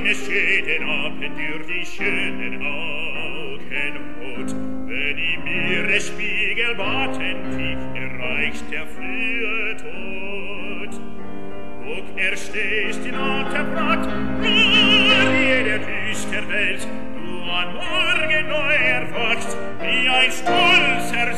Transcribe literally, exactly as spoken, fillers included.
es jeden Abend durch die schönen Augen rot. Wenn im Meeresspiegel warten tief, erreicht der frühe Tod. Guck, er stehst in alter Pracht, nur jeder düster Welt, du an Morgen neu erwachst, wie ein stolzer